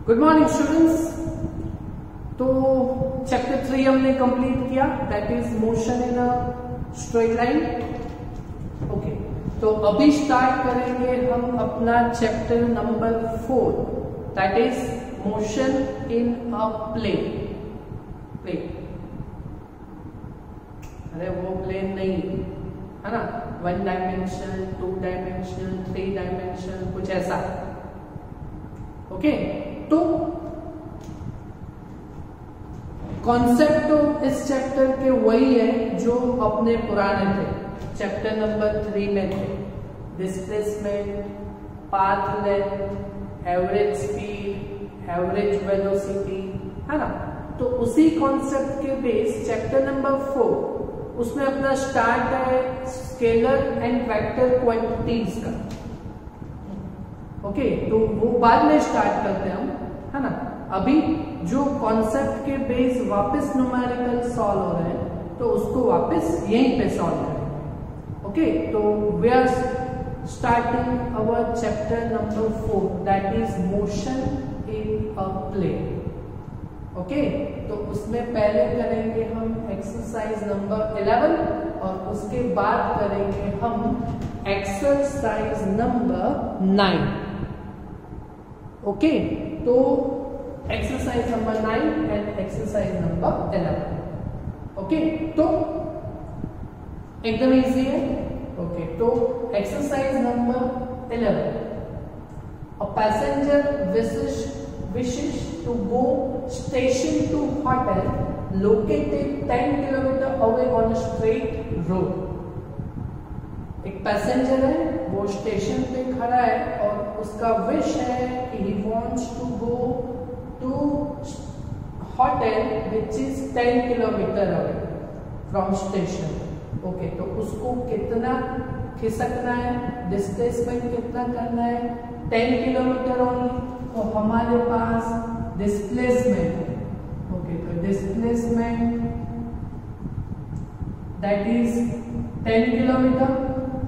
Good morning students. तो chapter 3 हमने complete किया, that is motion in a straight line. Okay, तो अभी स्टार्ट करेंगे हम अपना chapter number 4, that is motion in a plane. Plane, अरे वो प्लेन नहीं है ना, 1 डायमेंशनल, 2 डायमेंशनल, 3 डायमेंशनल, कुछ ऐसा। ओके, तो कॉन्सेप्ट तो इस चैप्टर के वही है जो अपने पुराने थे, चैप्टर नंबर 3 में थे। Displacement, path length, average speed, average velocity, है ना। तो उसी कॉन्सेप्ट के बेस चैप्टर नंबर 4, उसमें अपना स्टार्ट है स्केलर एंड वेक्टर क्वांटिटीज का। ओके, तो वो बाद में स्टार्ट करते हैं हम, है ना। अभी जो कॉन्सेप्ट के बेस वापस न्यूमेरिकल सॉल्व हो रहे हैं, तो उसको वापस यहीं पे सॉल्व करेंगे। ओके, तो we are starting our chapter number 4, that is motion in a plane. Okay, तो उसमें पहले करेंगे हम एक्सरसाइज नंबर 11 और उसके बाद करेंगे हम एक्सरसाइज नंबर 9। ओके, तो exercise number 9 and exercise number 11। Okay, तो एकदम इजी है। ओके, तो exercise number 11, a passenger wishes to go station to hotel located 10 kilometer away on a straight road। एक पैसेंजर है, वो स्टेशन पे खड़ा है और उसका विश है कि he wants to go to hotel which is 10 kilometer away from station। Okay, तो उसको कितना खिसकना है, डिस्प्लेसमेंट कितना करना है, 10 किलोमीटर ओनली। तो हमारे पास डिस्प्लेसमेंट है। ओके, तो displacement that is 10 kilometre.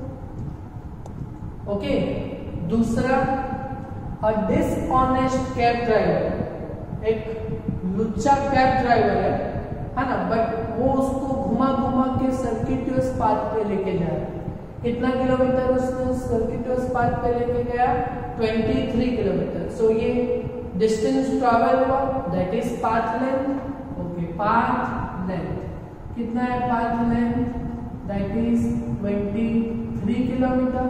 Okay, दूसरा अ डिसऑनेस्ट कैब ड्राइवर, एक लुच्चा कैब ड्राइवर है ना, बट वो उसको घुमा घुमा के सर्किटस पाथ पे लेके जा रहा है। कितना किलोमीटर उसने सर्किटस पाथ पे लेके गया? 23 किलोमीटर। सो ये डिस्टेंस ट्रैवल हुआ, that is path length. Okay, path length कितना है? Path length that is 23 kilometre.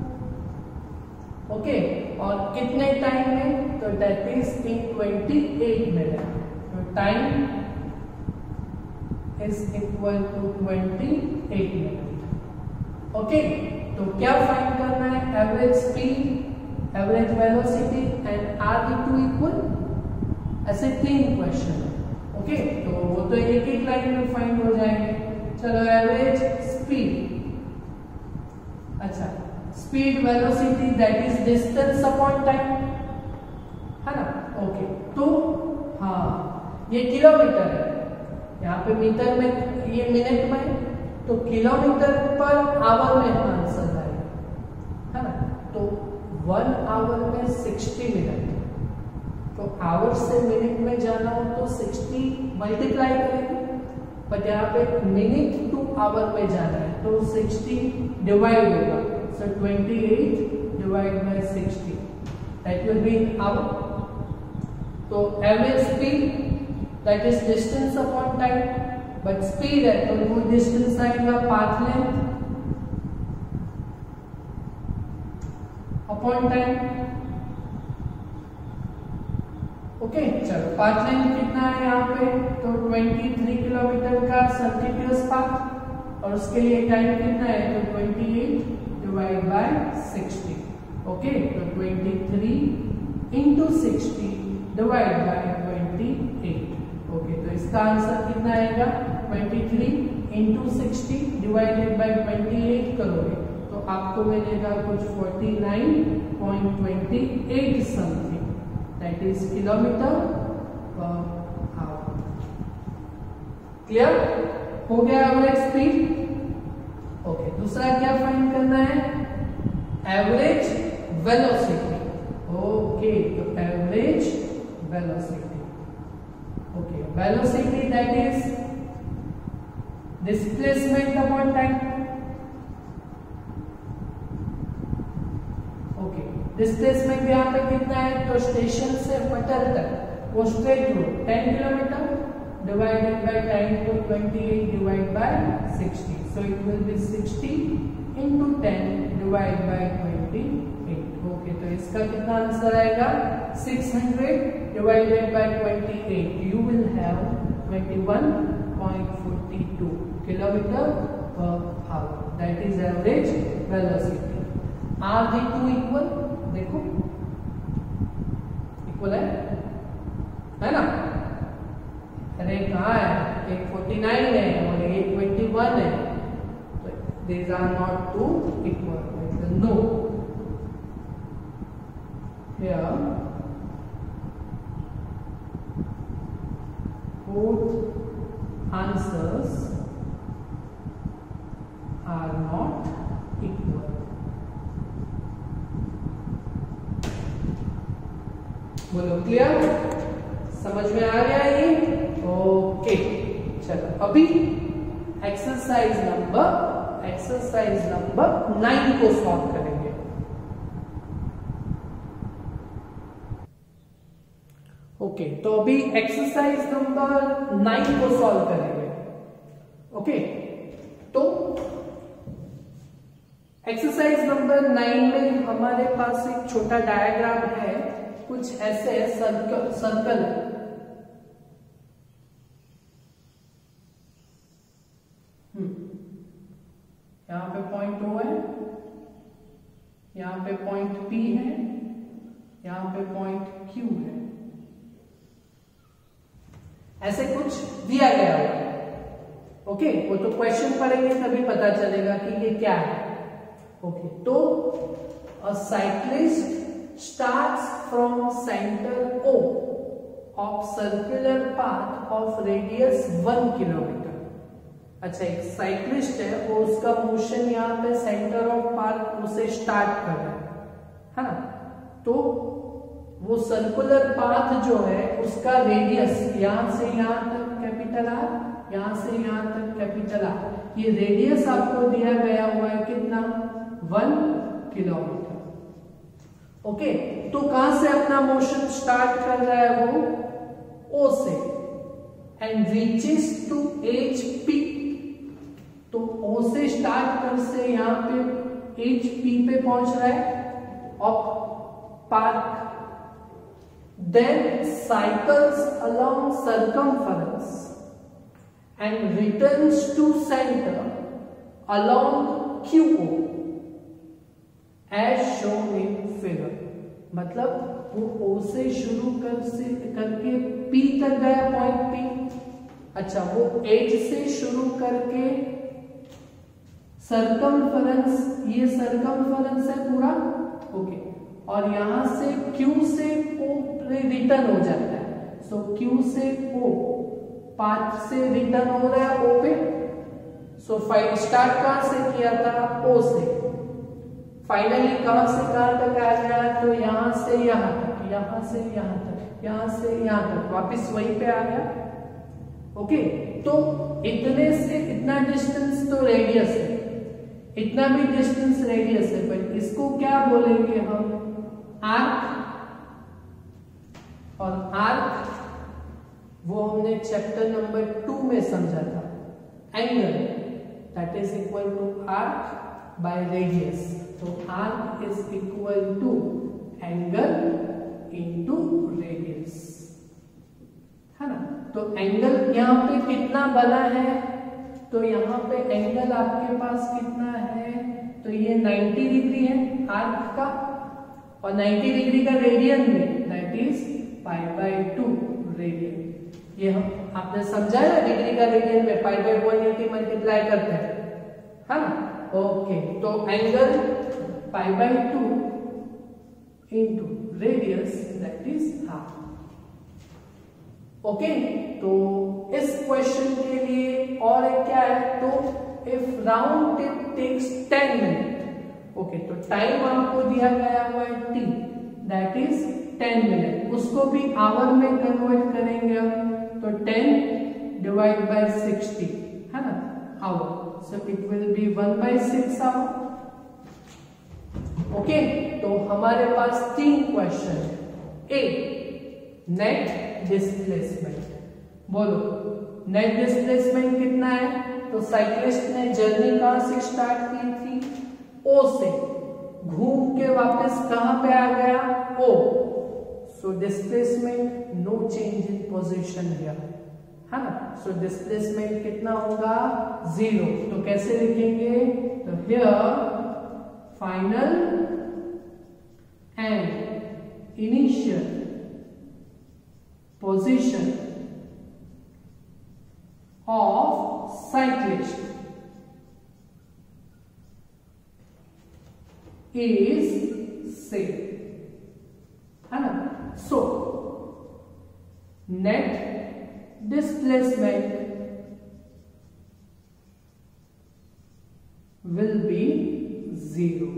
Okay, और कितने टाइम में? तो दैट इज इन 28 मिनट। तो time is equal to 28 minute. Okay, तो क्या फाइंड करना है? Average speed, average velocity and are two equal. ऐसे 3 क्वेश्चन है। ओके, तो वो तो एक एक लाइन में फाइंड हो जाएंगे। चलो, एवरेज स्पीड, अच्छा speed velocity that is distance upon time, है ना। ओके, तो हाँ, ये किलोमीटर है, यहाँ पे मीटर में, ये मिनट में, तो किलोमीटर पर आवर में आंसर आएगा, है ना। तो 1 आवर में 60 मिनट, तो आवर से मिनट में जाना हो तो 60 मल्टीप्लाई करेंगे, बट यहाँ पे मिनट टू आवर में जाना है तो 60 डिवाइड होगा। So 28 divide by 60 that will be in hour. तो average speed that is distance upon time, but speed है तो वो डिस्टेंस आएगा path length upon time. Okay, चलो पाथ लेंथ कितना है यहाँ पे? तो 23 किलोमीटर का सर्किटस पाथ, और उसके लिए टाइम कितना है? तो 28 डिवाइड बाय 60। ओके, तो 23 इंटू 60 डिवाइड बाय 28। ओके, तो इसका आंसर कितना आएगा? 23 इंटू 60 डिवाइडेड बाय 28 करोगे तो आपको मिलेगा कुछ 49.28 something, that is kilometre per hour. Clear हो गया एवरेज स्पीड। ओके, दूसरा क्या फाइंड करना है? Average velocity. ओके, तो average velocity. Okay, velocity that is displacement upon time. Okay, displacement यहाँ पे कितना है? तो स्टेशन से पटल तक वो straight road 10 kilometre divided by time to 28 divided by 60. So it will be 60 into 10 divided by 28. Okay, तो इसका कितना आंसर आएगा? 600 divided by 28. You will have 21.42 kilometer per hour. That is average velocity. Are the two equal? देखो equal है ना? अरे कहाँ है? एक 49 है और एक 21 है. तो these are not two equal. No. Here both answers are not equal. बोलो क्लियर? समझ में आ गया ये? ओके, चलो अभी एक्सरसाइज नंबर 9 को सॉल्व करेंगे. ओके, तो अभी एक्सरसाइज नंबर 9 को सॉल्व करेंगे. ओके, तो एक्सरसाइज नंबर 9 में हमारे पास एक छोटा डायग्राम है. कुछ ऐसे सर्कल यहां पे पॉइंट O है, यहां पे पॉइंट P है, यहां पे पॉइंट Q है. ऐसे कुछ दिया गया है. ओके, वो तो क्वेश्चन पढ़ेंगे तभी पता चलेगा कि ये क्या है. ओके, तो a cyclist starts from center O of circular path of radius 1 kilometre. अच्छा, एक साइक्लिस्ट है, वो उसका मोशन यहाँ पे सेंटर ऑफ पाथ उसे स्टार्ट कर रहा है ना? तो वो सर्कुलर पाथ जो है उसका रेडियस यहां से यहां तक कैपिटल R, यहां से यहां तक कैपिटल R. ये रेडियस आपको दिया गया हुआ है कितना? 1 किलोमीटर. ओके, तो कहां से अपना मोशन स्टार्ट कर रहा है? वो O से एंड रीचेस टू HP. तो O से स्टार्ट कर से यहां पे HP पे पहुंच रहा है of path. Then cycles along circumference and returns to centre along QO as shown in figure. मतलब वो O से शुरू करके P तक गया, पॉइंट P. अच्छा, वो एज से शुरू करके सर्कमफरेंस, ये सर्कमफरेंस है पूरा. ओके, और यहां से Q से O रिटर्न हो जाता है. सो Q से O पाथ से रिटर्न हो रहा है O पे. सो स्टार्ट कहां से किया था? O से. फाइनली कहां से कहां तक आ गया? तो यहां से यहां तक, यहां से यहां तक, यहां से यहां तक, वापस वहीं पे आ गया. ओके, तो इतने से इतना डिस्टेंस तो रेडियस है, इतना भी डिस्टेंस रेडियस है, पर इसको क्या बोलेंगे हम? आर्क. और आर्क वो हमने चैप्टर नंबर 2 में समझा था. Angle that is equal to arc by radius. तो arc is equal to angle into radius, है ना? तो एंगल यहाँ पे कितना बना है? तो यहाँ पे एंगल आपके पास कितना है? तो ये 90 डिग्री है आर्क का, और 90 डिग्री का रेडियन में दैट इज π/2 रेडियन. ये हम आपने समझा है ना, डिग्री का रेडियन में π/180 मल्टीप्लाई करते हैं, है ना? ओके, तो angle π/2 into radius that is half. Okay, तो इस क्वेश्चन के लिए और एक क्या है? तो if round trip takes 10 minute. Okay, तो टाइम आपको दिया गया हुआ है T. That is 10 minute. उसको भी आवर में कन्वर्ट करेंगे हम, तो 10 डिवाइड बाय 60 है ना hour, so it will be 1/6 hour. Okay, तो हमारे पास 3 क्वेश्चन है। ए, नेट डिस्प्लेसमेंट, बोलो नेट डिस्प्लेसमेंट कितना है? तो साइक्लिस्ट ने जर्नी कहां से स्टार्ट की थी? ओ से, घूम के वापस कहां पे आ गया? O. So displacement no change in position here, है ना। सो डिस्प्लेसमेंट कितना होगा? 0। तो कैसे लिखेंगे? तो here final and initial position of cyclist is same, है ना। So net displacement will be 0।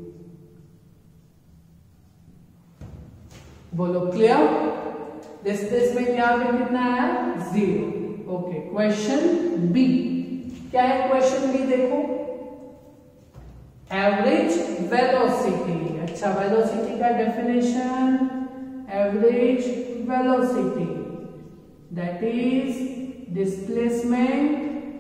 बोलो क्लियर? डिस्प्लेसमेंट यहां पे कितना है? 0। ओके, क्वेश्चन बी क्या है? क्वेश्चन बी देखो, एवरेज वेलोसिटी। अच्छा, वेलोसिटी का definition, average velocity that is displacement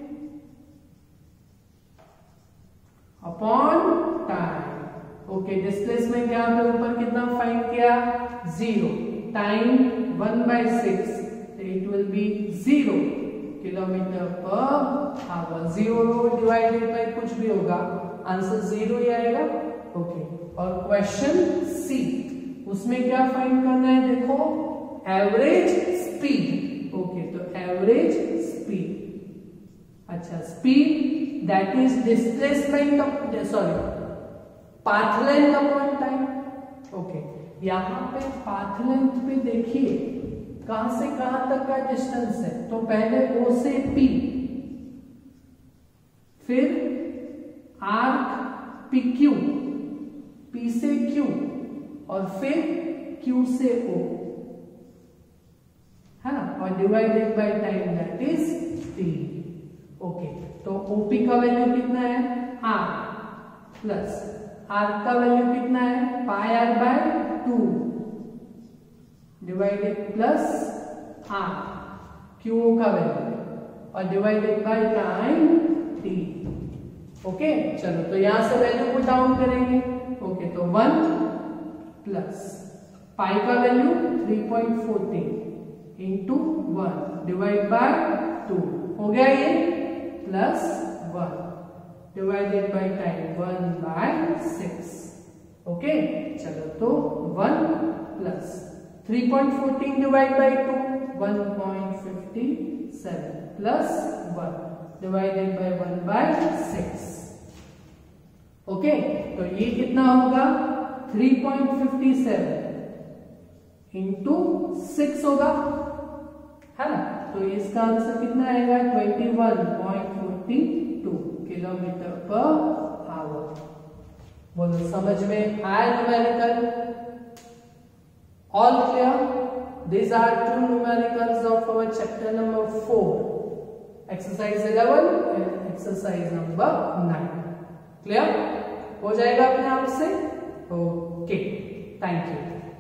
upon time. Okay, displacement यहां पे ऊपर कितना फाइंड किया? 0, time 1/6, it will be 0 kilometre per hour. 0 divided by कुछ भी होगा, आंसर 0 ही आएगा। ओके, और क्वेश्चन सी, उसमें क्या फाइंड करना है? देखो, एवरेज स्पीड। ओके, तो एवरेज स्पीड, अच्छा speed that is displacement path length upon time. Okay, यहां पे पाथ लेंथ पे देखिए कहां से कहां तक का डिस्टेंस है। तो पहले O से P, फिर आर्क PQ, P से Q, और फिर Q से O, है ना, और divided by time that is T। Okay, तो OP का वैल्यू कितना है? R प्लस आर्क का वैल्यू कितना है? Pi R by 2 divided plus R, Q का वैल्यू, और divided by time T. Okay, चलो तो यहां से वैल्यू पुट डाउन करेंगे। ओके, तो 1 प्लस पाई का वैल्यू 3.14 इंटू 1 डिवाइड बाय 2 हो गया ये, plus 1 divided by time 1/6। Okay, चलो तो 1 plus 3.14 divide by 2 1.57 plus 1 divided by 1/6। Okay, तो ये कितना होगा? 3.57 इंटू 6 होगा, है ना। तो इसका आंसर कितना आएगा? 21.42 किलोमीटर पर आवर। बोलो समझ में आया numerical? All clear? These are 2 numericals of our chapter number 4, exercise 11 and exercise number 9. Clear? हो जाएगा अपने आप से? Okay, thank you.